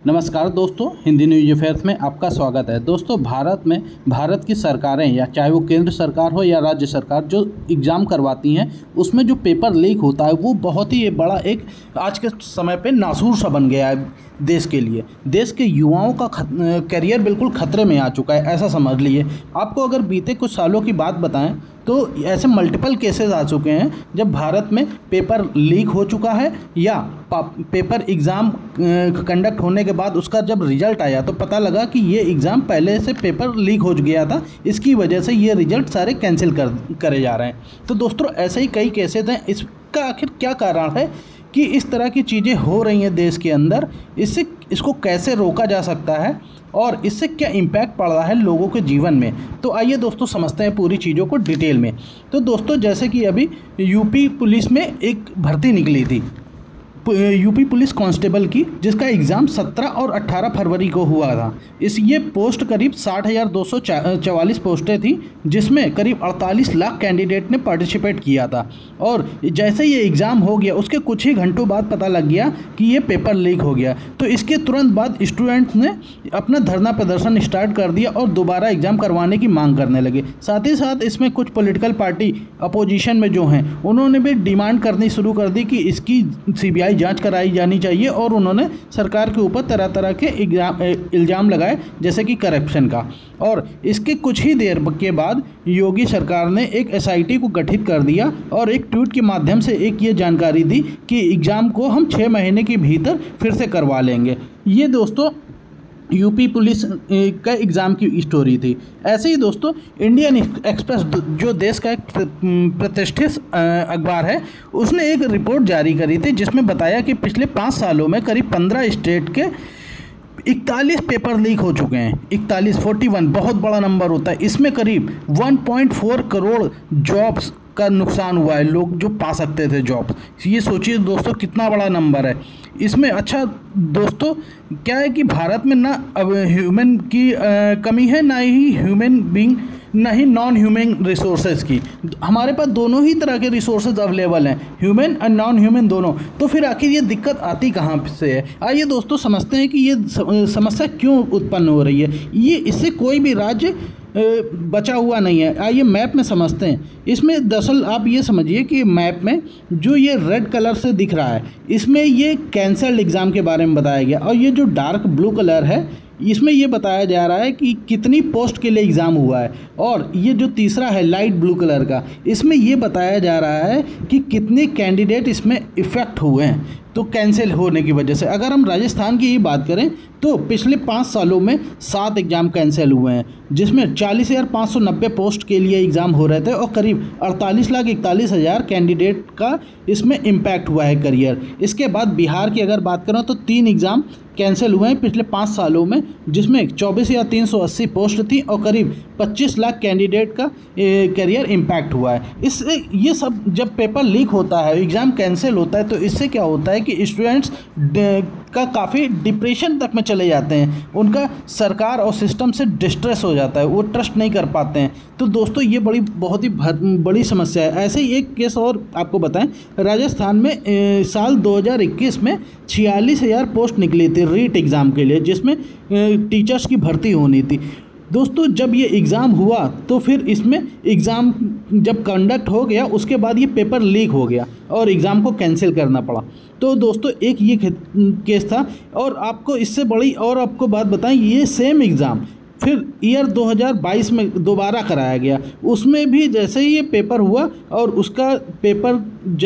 नमस्कार दोस्तों, Hindi news affairs में आपका स्वागत है। दोस्तों, भारत की सरकारें या चाहे वो केंद्र सरकार हो या राज्य सरकार जो एग्ज़ाम करवाती हैं उसमें जो पेपर लीक होता है वो बहुत ही बड़ा एक आज के समय पे नासूर सा बन गया है देश के लिए। देश के युवाओं का करियर बिल्कुल खतरे में आ चुका है, ऐसा समझ लीजिए। आपको अगर बीते कुछ सालों की बात बताएं तो ऐसे मल्टीपल केसेस आ चुके हैं जब भारत में पेपर लीक हो चुका है या पेपर एग्ज़ाम कंडक्ट होने के बाद उसका जब रिज़ल्ट आया तो पता लगा कि ये एग्ज़ाम पहले से पेपर लीक हो गया था, इसकी वजह से ये रिज़ल्ट सारे कैंसिल करे जा रहे हैं। तो दोस्तों, ऐसे ही कई केसेस हैं। इसका आखिर क्या कारण है कि इस तरह की चीज़ें हो रही हैं देश के अंदर? इसको कैसे रोका जा सकता है और इससे क्या इम्पैक्ट पड़ रहा है लोगों के जीवन में? तो आइए दोस्तों समझते हैं पूरी चीज़ों को डिटेल में। तो दोस्तों, जैसे कि अभी यूपी पुलिस में एक भर्ती निकली थी यूपी पुलिस कांस्टेबल की, जिसका एग्ज़ाम 17 और 18 फरवरी को हुआ था। ये पोस्ट करीब 60,244 पोस्टें थी, जिसमें करीब 48 लाख कैंडिडेट ने पार्टिसिपेट किया था। और जैसे ये एग्ज़ाम हो गया उसके कुछ ही घंटों बाद पता लग गया कि ये पेपर लीक हो गया। तो इसके तुरंत बाद स्टूडेंट्स ने अपना धरना प्रदर्शन स्टार्ट कर दिया और दोबारा एग्ज़ाम करवाने की मांग करने लगे। साथ ही साथ इसमें कुछ पॉलिटिकल पार्टी अपोजिशन में जो हैं उन्होंने भी डिमांड करनी शुरू कर दी कि इसकी CBI जांच कराई जानी चाहिए, और उन्होंने सरकार के ऊपर तरह तरह के इल्ज़ाम लगाए, जैसे कि करप्शन का। और इसके कुछ ही देर के बाद योगी सरकार ने एक SIT को गठित कर दिया और एक ट्वीट के माध्यम से एक ये जानकारी दी कि एग्ज़ाम को हम 6 महीने के भीतर फिर से करवा लेंगे। ये दोस्तों यूपी पुलिस का एग्ज़ाम की स्टोरी थी। ऐसे ही दोस्तों, इंडियन एक्सप्रेस जो देश का एक प्रतिष्ठित अखबार है, उसने एक रिपोर्ट जारी करी थी जिसमें बताया कि पिछले 5 सालों में करीब 15 स्टेट के 41 पेपर लीक हो चुके हैं। 41 बहुत बड़ा नंबर होता है। इसमें करीब 1.4 करोड़ जॉब्स का नुकसान हुआ है, लोग जो पा सकते थे जॉब। ये सोचिए दोस्तों कितना बड़ा नंबर है इसमें। अच्छा दोस्तों, क्या है कि भारत में ना अब ह्यूमन की कमी है, ना ही ह्यूमन बीइंग, ना ही नॉन ह्यूमन रिसोर्सेज की। हमारे पास दोनों ही तरह के रिसोर्सेज अवेलेबल हैं, ह्यूमन और नॉन ह्यूमन दोनों। तो फिर आखिर ये दिक्कत आती कहाँ से है? आइए दोस्तों समझते हैं कि ये समस्या क्यों उत्पन्न हो रही है। ये इससे कोई भी राज्य बचा हुआ नहीं है। आइए मैप में समझते हैं। इसमें दरअसल आप ये समझिए कि मैप में जो ये रेड कलर से दिख रहा है, इसमें ये कैंसल्ड एग्ज़ाम के बारे में बताया गया, और ये जो डार्क ब्लू कलर है इसमें ये बताया जा रहा है कि कितनी पोस्ट के लिए एग्ज़ाम हुआ है। और ये जो तीसरा है लाइट ब्लू कलर का, इसमें ये बताया जा रहा है कि कितने कैंडिडेट इसमें इफ़ेक्ट हुए हैं तो कैंसिल होने की वजह से। अगर हम राजस्थान की ही बात करें तो पिछले 5 सालों में 7 एग्ज़ाम कैंसिल हुए हैं, जिसमें 40,590 पोस्ट के लिए एग्ज़ाम हो रहे थे और करीब 48,41,000 कैंडिडेट का इसमें इम्पैक्ट हुआ है करियर। इसके बाद बिहार की अगर बात करें तो 3 एग्ज़ाम कैंसिल हुए हैं पिछले 5 सालों में, जिसमें 24,380 पोस्ट थी और करीब 25 लाख कैंडिडेट का करियर इम्पैक्ट हुआ है। इससे ये सब जब पेपर लीक होता है, एग्ज़ाम कैंसिल होता है, तो इससे क्या होता है कि स्टूडेंट्स का काफ़ी डिप्रेशन तक में चले जाते हैं। उनका सरकार और सिस्टम से डिस्ट्रेस हो जाता है, वो ट्रस्ट नहीं कर पाते हैं। तो दोस्तों ये बहुत ही बड़ी समस्या है। ऐसे ही एक केस और आपको बताएं, राजस्थान में साल 2021 में 46,000 पोस्ट निकली थी रीट एग्ज़ाम के लिए, जिसमें टीचर्स की भर्ती होनी थी। दोस्तों जब ये एग्ज़ाम हुआ तो फिर इसमें एग्ज़ाम जब कंडक्ट हो गया उसके बाद ये पेपर लीक हो गया और एग्ज़ाम को कैंसिल करना पड़ा। तो दोस्तों एक ये केस था। और आपको इससे बड़ी और आपको बात बताएं, ये सेम एग्ज़ाम फिर ईयर 2022 में दोबारा कराया गया। उसमें भी जैसे ही ये पेपर हुआ और उसका पेपर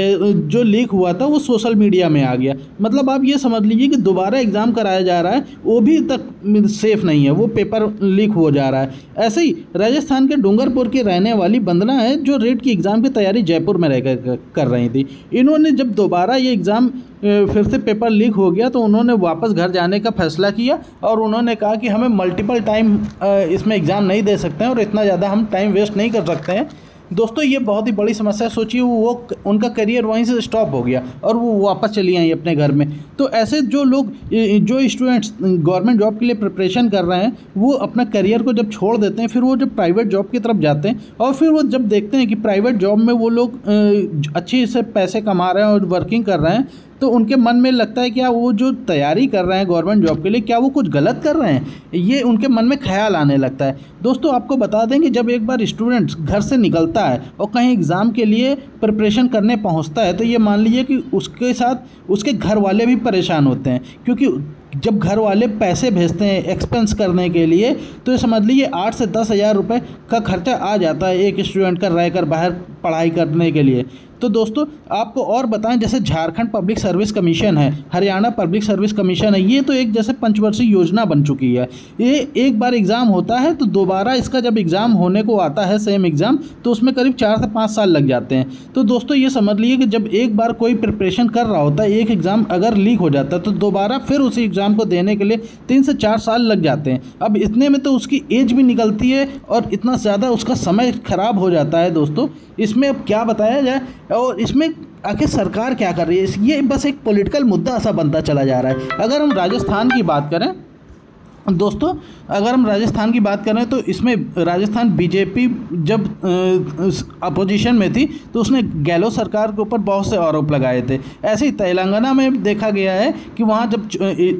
जो लीक हुआ था वो सोशल मीडिया में आ गया। मतलब आप ये समझ लीजिए कि दोबारा एग्ज़ाम कराया जा रहा है, वो भी तक सेफ़ नहीं है, वो पेपर लीक हो जा रहा है। ऐसे ही राजस्थान के डूंगरपुर की रहने वाली वंदना है, जो रेट की एग्ज़ाम की तैयारी जयपुर में रहकर कर रही थी। इन्होंने जब दोबारा ये एग्ज़ाम फिर से पेपर लीक हो गया तो उन्होंने वापस घर जाने का फैसला किया और उन्होंने कहा कि हमें मल्टीपल टाइम इसमें एग्ज़ाम नहीं दे सकते हैं और इतना ज़्यादा हम टाइम वेस्ट नहीं कर सकते हैं। दोस्तों ये बहुत ही बड़ी समस्या। सोचिए वो उनका करियर वहीं से स्टॉप हो गया और वो वापस चली आई अपने घर में। तो ऐसे जो लोग जो स्टूडेंट्स गवर्नमेंट जॉब के लिए प्रिपरेशन कर रहे हैं वो अपना करियर को जब छोड़ देते हैं, फिर वो जब प्राइवेट जॉब की तरफ जाते हैं और फिर वो जब देखते हैं कि प्राइवेट जॉब में वो लोग अच्छे से पैसे कमा रहे हैं और वर्किंग कर रहे हैं, तो उनके मन में लगता है क्या वो जो तैयारी कर रहे हैं गवर्नमेंट जॉब के लिए, क्या वो कुछ गलत कर रहे हैं, ये उनके मन में ख्याल आने लगता है। दोस्तों आपको बता दें कि जब एक बार स्टूडेंट घर से निकलता है और कहीं एग्ज़ाम के लिए प्रिपरेशन करने पहुंचता है, तो ये मान लीजिए कि उसके साथ उसके घर वाले भी परेशान होते हैं, क्योंकि जब घर वाले पैसे भेजते हैं एक्सपेंस करने के लिए, तो ये समझ लीजिए 8 से 10 हज़ार रुपये का खर्चा आ जाता है एक स्टूडेंट का रहकर बाहर पढ़ाई करने के लिए। तो दोस्तों आपको और बताएं, जैसे झारखंड पब्लिक सर्विस कमीशन है, हरियाणा पब्लिक सर्विस कमीशन है, ये तो एक जैसे पंचवर्षीय योजना बन चुकी है। ये एक बार एग्ज़ाम होता है तो दोबारा इसका जब एग्ज़ाम होने को आता है सेम एग्ज़ाम, तो उसमें करीब 4 से 5 साल लग जाते हैं। तो दोस्तों ये समझ लीजिए कि जब एक बार कोई प्रिपरेशन कर रहा होता है, एक एग्ज़ाम अगर लीक हो जाता है तो दोबारा फिर उसी एग्ज़ाम को देने के लिए 3 से 4 साल लग जाते हैं। अब इतने में तो उसकी एज भी निकलती है और इतना ज़्यादा उसका समय खराब हो जाता है। दोस्तों इसमें अब क्या बताया जाए, और इसमें आखिर सरकार क्या कर रही है, ये बस एक पॉलिटिकल मुद्दा सा बनता चला जा रहा है। अगर हम राजस्थान की बात करें दोस्तों, अगर हम राजस्थान की बात करें तो इसमें राजस्थान बीजेपी जब अपोजिशन में थी तो उसने गहलोत सरकार के ऊपर बहुत से आरोप लगाए थे। ऐसे ही तेलंगाना में देखा गया है कि वहाँ जब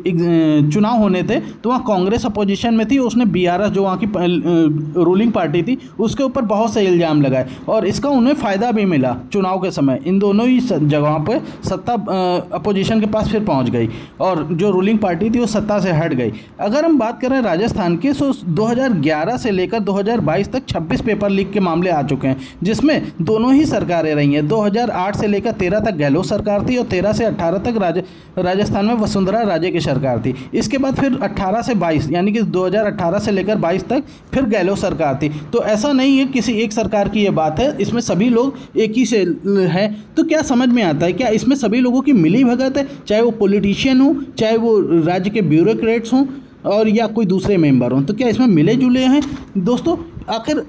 चुनाव होने थे तो वहाँ कांग्रेस अपोजिशन में थी, उसने बीआरएस जो वहाँ की रूलिंग पार्टी थी उसके ऊपर बहुत से इल्ज़ाम लगाए और इसका उन्हें फ़ायदा भी मिला चुनाव के समय। इन दोनों ही जगहों पर सत्ता अपोजिशन के पास फिर पहुँच गई और जो रूलिंग पार्टी थी वो सत्ता से हट गई। अगर हम बात करें राजस्थान के, तो 2011 से लेकर 2022 तक 26 पेपर लीक के मामले आ चुके हैं, जिसमें दोनों ही सरकारें रही हैं। 2008 से लेकर 13 तक गहलोत सरकार थी और 13 से 18 तक राजस्थान में वसुंधरा राजे की सरकार थी। इसके बाद फिर 18 से 22 यानी कि 2018 से लेकर 22 तक फिर गहलोत सरकार थी। तो ऐसा नहीं है किसी एक सरकार की ये बात है, इसमें सभी लोग एक ही से हैं। तो क्या समझ में आता है, क्या इसमें सभी लोगों की मिली भगत है, चाहे वो पॉलिटिशियन हो, चाहे वो राज्य के ब्यूरोक्रेट्स हों और या कोई दूसरे मेंबर हों, तो क्या इसमें मिले जुले हैं? दोस्तों आखिर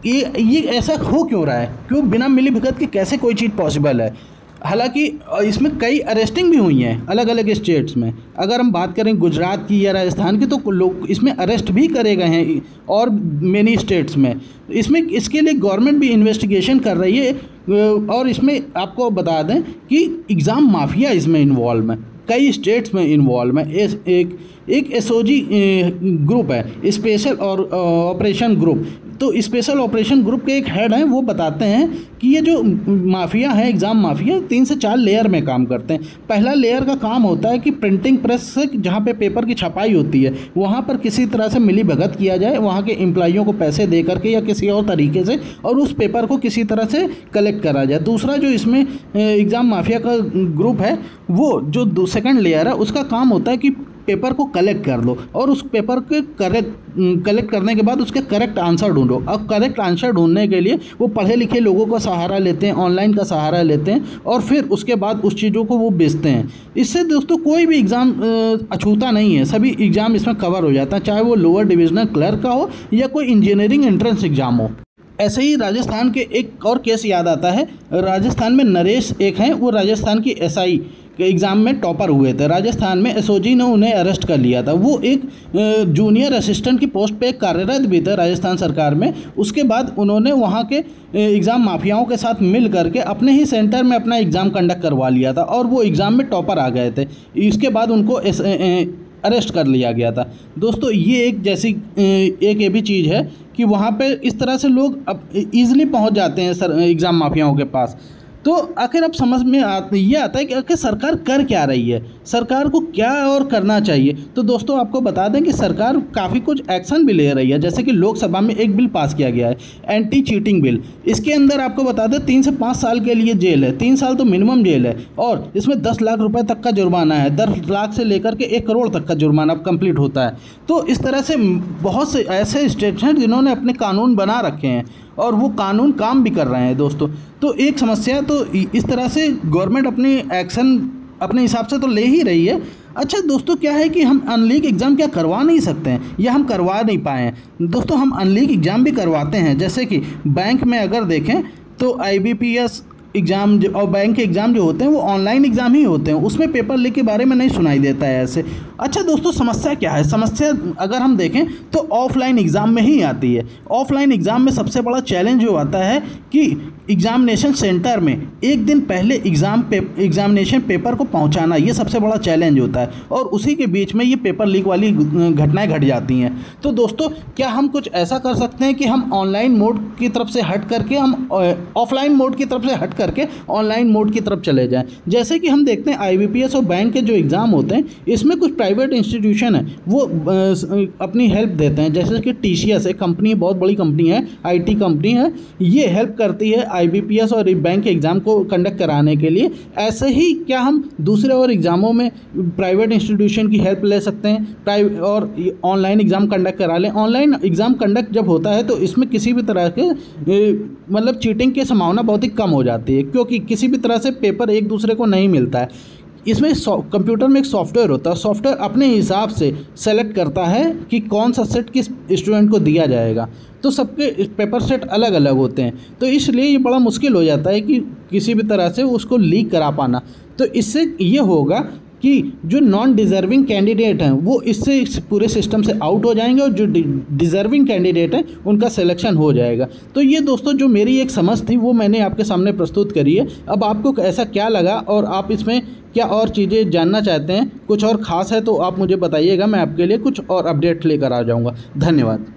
ये ऐसा हो क्यों रहा है, क्यों बिना मिली भगत के कैसे कोई चीज़ पॉसिबल है? हालांकि इसमें कई अरेस्टिंग भी हुई हैं अलग अलग स्टेट्स में। अगर हम बात करें गुजरात की या राजस्थान की, तो लोग इसमें अरेस्ट भी करे गए हैं और मेनी स्टेट्स में। इसके लिए गवर्नमेंट भी इन्वेस्टिगेशन कर रही है और इसमें आपको बता दें कि एग्ज़ाम माफिया इसमें इन्वॉल्व है, कई स्टेट्स में इन्वॉल्व है। एक एसओजी ग्रुप है, स्पेशल और ऑपरेशन ग्रुप। तो स्पेशल ऑपरेशन ग्रुप के एक हेड हैं, वो बताते हैं कि ये जो माफिया है, एग्ज़ाम माफिया 3 से 4 लेयर में काम करते हैं। पहला लेयर का काम होता है कि प्रिंटिंग प्रेस से जहाँ पे पेपर की छपाई होती है वहाँ पर किसी तरह से मिली भगत किया जाए, वहाँ के एम्प्लॉइयों को पैसे दे करके या किसी और तरीके से, और उस पेपर को किसी तरह से कलेक्ट करा जाए। दूसरा जो इसमें एग्ज़ाम माफिया का ग्रुप है, वो जो सेकंड लेयर है, उसका काम होता है कि पेपर को कलेक्ट कर लो और उस पेपर के कलेक्ट करने के बाद उसके करेक्ट आंसर ढूंढो। अब करेक्ट आंसर ढूंढने के लिए वो पढ़े लिखे लोगों का सहारा लेते हैं, ऑनलाइन का सहारा लेते हैं और फिर उसके बाद उस चीज़ों को वो बेचते हैं। इससे दोस्तों कोई भी एग्ज़ाम अछूता नहीं है, सभी एग्ज़ाम इसमें कवर हो जाता है, चाहे वो लोअर डिविजनल क्लर्क का हो या कोई इंजीनियरिंग एंट्रेंस एग्ज़ाम हो। ऐसे ही राजस्थान के एक और केस याद आता है। राजस्थान में नरेश एक हैं, वो राजस्थान की एसआई के एग्ज़ाम में टॉपर हुए थे। राजस्थान में एसओजी ने उन्हें अरेस्ट कर लिया था। वो एक जूनियर असिस्टेंट की पोस्ट पे कार्यरत भी थे राजस्थान सरकार में। उसके बाद उन्होंने वहाँ के एग्ज़ाम माफियाओं के साथ मिल करके अपने ही सेंटर में अपना एग्ज़ाम कंडक्ट करवा लिया था और वो एग्ज़ाम में टॉपर आ गए थे। इसके बाद उनको अरेस्ट कर लिया गया था। दोस्तों ये एक ये भी चीज़ है कि वहाँ पे इस तरह से लोग अब ईज़िली पहुँच जाते हैं एग्ज़ाम माफियाओं के पास। तो आखिर अब समझ में ये आता है कि आखिर सरकार कर क्या रही है, सरकार को क्या और करना चाहिए। तो दोस्तों आपको बता दें कि सरकार काफ़ी कुछ एक्शन भी ले रही है। जैसे कि लोकसभा में एक बिल पास किया गया है, एंटी चीटिंग बिल। इसके अंदर आपको बता दें 3 से 5 साल के लिए जेल है, 3 साल तो मिनिमम जेल है और इसमें 10 लाख रुपए तक का जुर्माना है। 10 लाख से लेकर के 1 करोड़ तक का जुर्माना कंप्लीट होता है। तो इस तरह से बहुत से ऐसे स्टेट्स हैं जिन्होंने अपने कानून बना रखे हैं और वो कानून काम भी कर रहे हैं। दोस्तों तो एक समस्या तो इस तरह से गवर्नमेंट अपनी एक्शन अपने हिसाब से तो ले ही रही है। अच्छा दोस्तों क्या है कि हम अनलीग एग्ज़ाम क्या करवा नहीं सकते हैं या हम करवा नहीं पाए हैं? दोस्तों हम अनलीग एग्ज़ाम भी करवाते हैं। जैसे कि बैंक में अगर देखें तो IBPS एग्ज़ाम और बैंक के एग्ज़ाम जो होते हैं वो ऑनलाइन एग्ज़ाम ही होते हैं, उसमें पेपर लीक के बारे में नहीं सुनाई देता है ऐसे। अच्छा दोस्तों, समस्या क्या है? समस्या अगर हम देखें तो ऑफलाइन एग्ज़ाम में ही आती है। ऑफलाइन एग्ज़ाम में सबसे बड़ा चैलेंज जो आता है कि एग्जामिनेशन सेंटर में एक दिन पहले एग्जामिनेशन पेपर को पहुंचाना, ये सबसे बड़ा चैलेंज होता है और उसी के बीच में ये पेपर लीक वाली घटनाएं घट जाती हैं। तो दोस्तों, क्या हम कुछ ऐसा कर सकते हैं कि हम ऑनलाइन मोड की तरफ से हट करके हम ऑफलाइन मोड की तरफ से हट करके ऑनलाइन मोड की तरफ चले जाएं? जैसे कि हम देखते हैं IBPS और बैंक के जो एग्ज़ाम होते हैं, इसमें कुछ प्राइवेट इंस्टीट्यूशन है वो अपनी हेल्प देते हैं। जैसे कि TCS एक कंपनी, बहुत बड़ी कंपनी है, IT कंपनी है, ये हेल्प करती है IBPS और बैंक के एग्ज़ाम को कंडक्ट कराने के लिए। ऐसे ही क्या हम दूसरे और एग्ज़ामों में प्राइवेट इंस्टीट्यूशन की हेल्प ले सकते हैं और ऑनलाइन एग्ज़ाम कंडक्ट करा लें? ऑनलाइन एग्ज़ाम कंडक्ट जब होता है तो इसमें किसी भी तरह के मतलब चीटिंग की संभावना बहुत ही कम हो जाती है, क्योंकि किसी भी तरह से पेपर एक दूसरे को नहीं मिलता है। इसमें कंप्यूटर में एक सॉफ्टवेयर होता है, सॉफ्टवेयर अपने हिसाब से सेलेक्ट करता है कि कौन सा सेट किस स्टूडेंट को दिया जाएगा। तो सबके पेपर सेट अलग अलग होते हैं, तो इसलिए ये बड़ा मुश्किल हो जाता है कि किसी भी तरह से उसको लीक करा पाना। तो इससे ये होगा कि जो नॉन डिज़र्विंग कैंडिडेट हैं वो इससे इस पूरे सिस्टम से आउट हो जाएंगे और जो डिज़र्विंग कैंडिडेट हैं उनका सिलेक्शन हो जाएगा। तो ये दोस्तों जो मेरी एक समझ थी वो मैंने आपके सामने प्रस्तुत करी है। अब आपको ऐसा क्या लगा और आप इसमें क्या और चीज़ें जानना चाहते हैं, कुछ और ख़ास है तो आप मुझे बताइएगा, मैं आपके लिए कुछ और अपडेट लेकर आ जाऊँगा। धन्यवाद।